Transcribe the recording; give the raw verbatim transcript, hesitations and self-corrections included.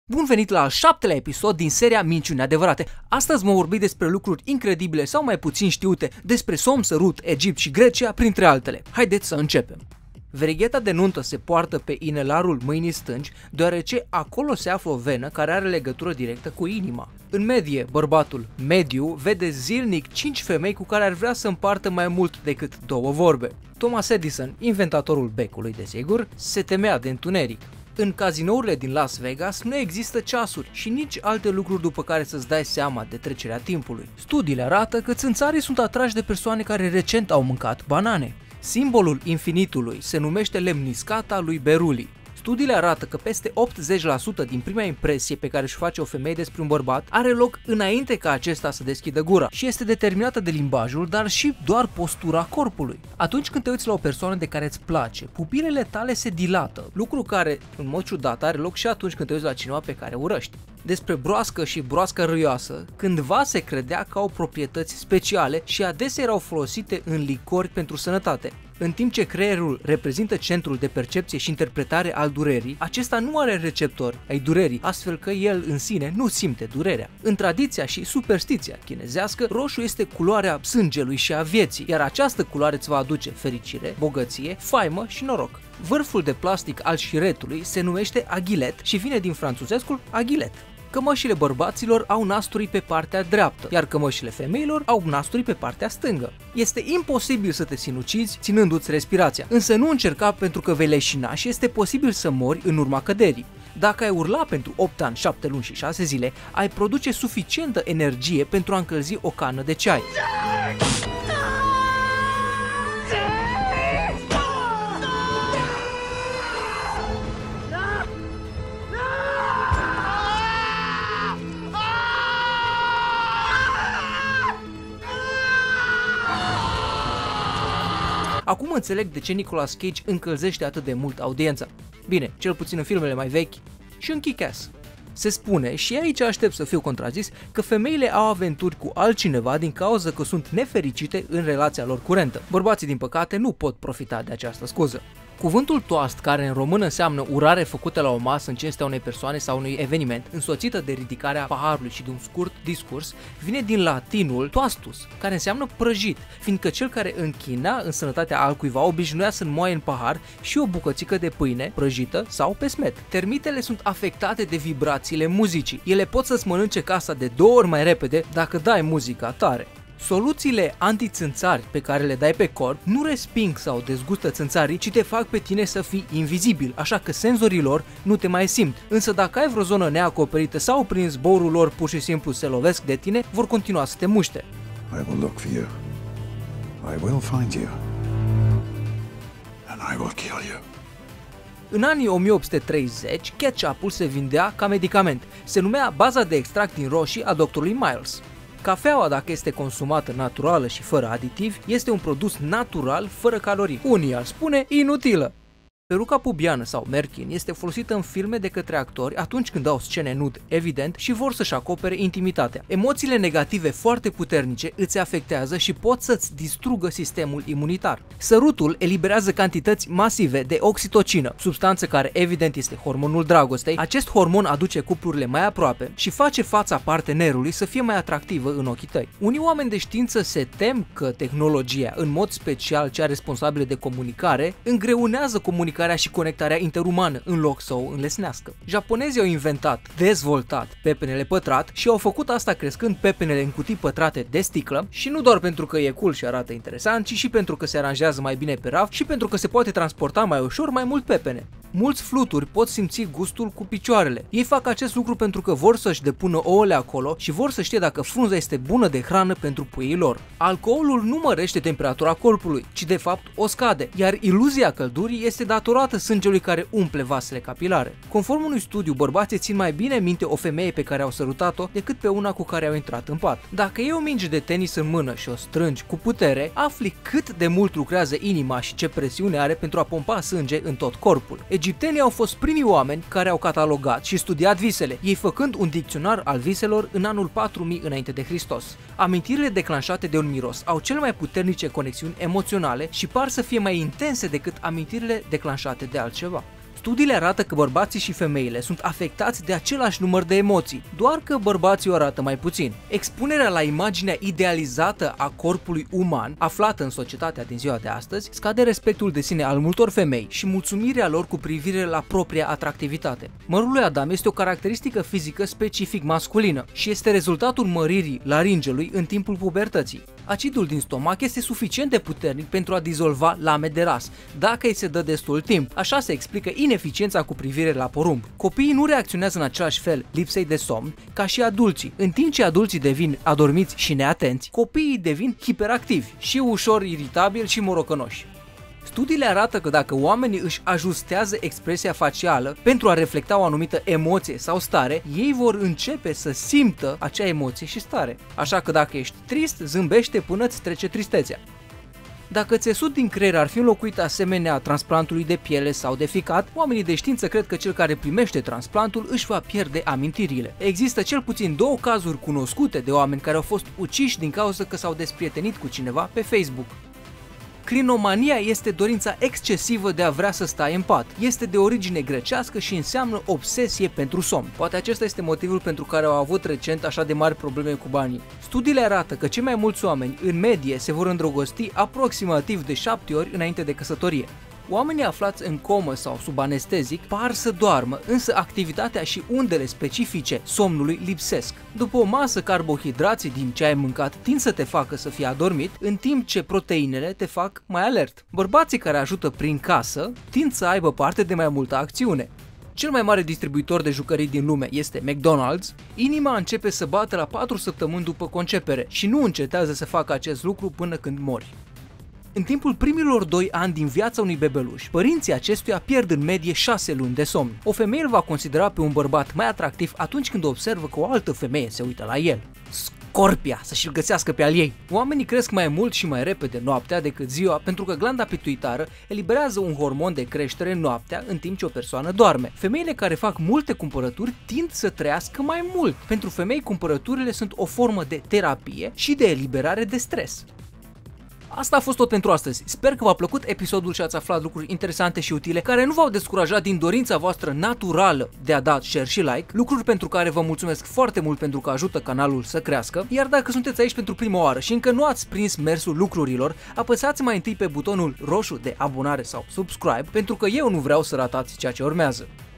Bun venit la al șaptelea episod din seria Minciuni adevărate. Astăzi mă vorbi despre lucruri incredibile sau mai puțin știute despre Som, Sărut, Egipt și Grecia, printre altele. Haideți să începem. Verigheta de nuntă se poartă pe inelarul mâinii stângi, deoarece acolo se află o venă care are legătură directă cu inima. În medie, bărbatul mediu vede zilnic cinci femei cu care ar vrea să împartă mai mult decât două vorbe. Thomas Edison, inventatorul becului desigur, se temea de întuneric. În cazinourile din Las Vegas nu există ceasuri și nici alte lucruri după care să-ți dai seama de trecerea timpului. Studiile arată că țânțarii sunt atrași de persoane care recent au mâncat banane. Simbolul infinitului se numește lemniscata lui Beruli. Studiile arată că peste optzeci la sută din prima impresie pe care își face o femeie despre un bărbat are loc înainte ca acesta să deschidă gura și este determinată de limbajul, dar și doar postura corpului. Atunci când te uiți la o persoană de care îți place, pupilele tale se dilată, lucru care, în mod ciudat, are loc și atunci când te uiți la cineva pe care urăști. Despre broască și broască râioasă, cândva se credea că au proprietăți speciale și adesea erau folosite în licori pentru sănătate. În timp ce creierul reprezintă centrul de percepție și interpretare al durerii, acesta nu are receptori ai durerii, astfel că el în sine nu simte durerea. În tradiția și superstiția chinezească, roșu este culoarea sângelui și a vieții, iar această culoare îți va aduce fericire, bogăție, faimă și noroc. Vârful de plastic al șiretului se numește aghilet și vine din franțuzescul aghilet. Cămășile bărbaților au nasturi pe partea dreaptă, iar cămășile femeilor au nasturi pe partea stângă. Este imposibil să te sinucizi ținându-ți respirația, însă nu încerca pentru că vei leșina și este posibil să mori în urma căderii. Dacă ai urla pentru opt ani, șapte luni și șase zile, ai produce suficientă energie pentru a încălzi o cană de ceai. Acum înțeleg de ce Nicolas Cage încălzește atât de mult audiența. Bine, cel puțin în filmele mai vechi și în Kick-Ass. Se spune, și aici aștept să fiu contrazis, că femeile au aventuri cu altcineva din cauza că sunt nefericite în relația lor curentă. Bărbații, din păcate, nu pot profita de această scuză. Cuvântul toast, care în română înseamnă urare făcută la o masă în cinstea unei persoane sau unui eveniment, însoțită de ridicarea paharului și de un scurt discurs, vine din latinul toastus, care înseamnă prăjit, fiindcă cel care închina în sănătatea altcuiva obișnuia să înmoaie în pahar și o bucățică de pâine prăjită sau pesmet. Termitele sunt afectate de vibrațiile muzicii. Ele pot să-ți mănânce casa de două ori mai repede dacă dai muzica tare. Soluțiile antițânțari pe care le dai pe corp nu resping sau dezgustă țânțarii, ci te fac pe tine să fii invizibil, așa că senzorii lor nu te mai simt. Însă dacă ai vreo zonă neacoperită sau prin zborul lor pur și simplu se lovesc de tine, vor continua să te muște. I will look for you. I will find you. And I will kill you. În anii o mie opt sute treizeci, ketchupul se vindea ca medicament. Se numea baza de extract din roșii a doctorului Miles. Cafeaua, dacă este consumată naturală și fără aditivi, este un produs natural, fără calorii. Unii ar spune inutilă. Peruca pubiană sau merkin este folosită în filme de către actori atunci când au scene nud, evident, și vor să-și acopere intimitatea. Emoțiile negative foarte puternice îți afectează și pot să-ți distrugă sistemul imunitar. Sărutul eliberează cantități masive de oxitocină, substanță care evident este hormonul dragostei. Acest hormon aduce cuplurile mai aproape și face fața partenerului să fie mai atractivă în ochii tăi. Unii oameni de știință se tem că tehnologia, în mod special cea responsabilă de comunicare, îngreunează comunicarea și conectarea interumană în loc să o înlesnească. Japonezii au inventat, dezvoltat pepenele pătrat și au făcut asta crescând pepenele în cutii pătrate de sticlă și nu doar pentru că e cool și arată interesant, ci și pentru că se aranjează mai bine pe raft și pentru că se poate transporta mai ușor mai mult pepene. Mulți fluturi pot simți gustul cu picioarele. Ei fac acest lucru pentru că vor să-și depună ouăle acolo și vor să știe dacă frunza este bună de hrană pentru puii lor. Alcoolul nu mărește temperatura corpului, ci de fapt o scade, iar iluzia căldurii este datorată sângelui care umple vasele capilare. Conform unui studiu, bărbații țin mai bine minte o femeie pe care au sărutat-o decât pe una cu care au intrat în pat. Dacă iei o minge de tenis în mână și o strângi cu putere, afli cât de mult lucrează inima și ce presiune are pentru a pompa sânge în tot corpul. Egiptenii au fost primii oameni care au catalogat și studiat visele, ei făcând un dicționar al viselor în anul patru mii înainte de Hristos. Amintirile declanșate de un miros au cele mai puternice conexiuni emoționale și par să fie mai intense decât amintirile declanșate de altceva. Studiile arată că bărbații și femeile sunt afectați de același număr de emoții, doar că bărbații o arată mai puțin. Expunerea la imaginea idealizată a corpului uman, aflată în societatea din ziua de astăzi, scade respectul de sine al multor femei și mulțumirea lor cu privire la propria atractivitate. Mărul lui Adam este o caracteristică fizică specific masculină și este rezultatul măririi laringelui în timpul pubertății. Acidul din stomac este suficient de puternic pentru a dizolva lame de ras, dacă îi se dă destul timp. Așa se explică ineficiența cu privire la porumb. Copiii nu reacționează în același fel lipsei de somn ca și adulții. În timp ce adulții devin adormiți și neatenți, copiii devin hiperactivi și ușor iritabili și morocănoși. Studiile arată că dacă oamenii își ajustează expresia facială pentru a reflecta o anumită emoție sau stare, ei vor începe să simtă acea emoție și stare. Așa că dacă ești trist, zâmbește până îți trece tristețea. Dacă țesut din creier ar fi înlocuit asemenea transplantului de piele sau de ficat, oamenii de știință cred că cel care primește transplantul își va pierde amintirile. Există cel puțin două cazuri cunoscute de oameni care au fost uciși din cauza că s-au desprietenit cu cineva pe Facebook. Clinomania este dorința excesivă de a vrea să stai în pat. Este de origine grecească și înseamnă obsesie pentru somn. Poate acesta este motivul pentru care au avut recent așa de mari probleme cu banii. Studiile arată că cei mai mulți oameni, în medie, se vor îndrăgosti aproximativ de șapte ori înainte de căsătorie. Oamenii aflați în comă sau sub anestezic par să doarmă, însă activitatea și undele specifice somnului lipsesc. După o masă, carbohidrații din ce ai mâncat tind să te facă să fii adormit, în timp ce proteinele te fac mai alert. Bărbații care ajută prin casă tind să aibă parte de mai multă acțiune. Cel mai mare distribuitor de jucării din lume este McDonald's. Inima începe să bată la patru săptămâni după concepere și nu încetează să facă acest lucru până când mori. În timpul primilor doi ani din viața unui bebeluș, părinții acestuia pierd în medie șase luni de somn. O femeie îl va considera pe un bărbat mai atractiv atunci când observă că o altă femeie se uită la el. Scorpia, să și-l găsească pe al ei. Oamenii cresc mai mult și mai repede noaptea decât ziua pentru că glanda pituitară eliberează un hormon de creștere noaptea în timp ce o persoană doarme. Femeile care fac multe cumpărături tind să trăiască mai mult. Pentru femei, cumpărăturile sunt o formă de terapie și de eliberare de stres. Asta a fost tot pentru astăzi. Sper că v-a plăcut episodul și ați aflat lucruri interesante și utile care nu v-au descurajat din dorința voastră naturală de a da share și like, lucruri pentru care vă mulțumesc foarte mult pentru că ajută canalul să crească. Iar dacă sunteți aici pentru prima oară și încă nu ați prins mersul lucrurilor, apăsați mai întâi pe butonul roșu de abonare sau subscribe pentru că eu nu vreau să ratați ceea ce urmează.